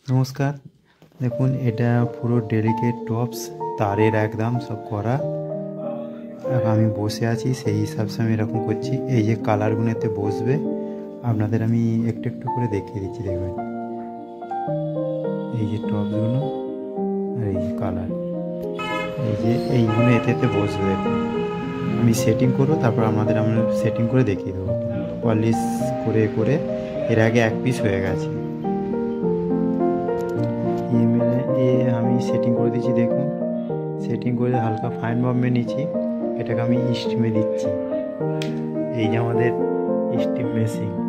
নমস্কার। দেখুন এটা পুরো ডেলিকেট টপস তারের একদম সব করা। আমি বসে আছি সেই হিসাবে আমি এরকম করছি। এই যে কালারগুলোতে বসবে আপনাদের আমি একটু একটু করে দেখিয়ে দিচ্ছি। দেখবেন এই যে টপসগুলো আর এই যে কালার, এই যে এইগুলো এতে বসবে। দেখুন আমি সেটিং করবো, তারপর আমরা সেটিং করে দেখিয়ে দেবো। পলিশ করে করে এর আগে এক পিস হয়ে গেছে। আমি সেটিং করে দিচ্ছি। দেখুন সেটিং করে হালকা ফাইন বম্বে নিচ্ছি, এটাকে আমি স্টিমে দিচ্ছি। এই যে আমাদের স্টিম মেশিন।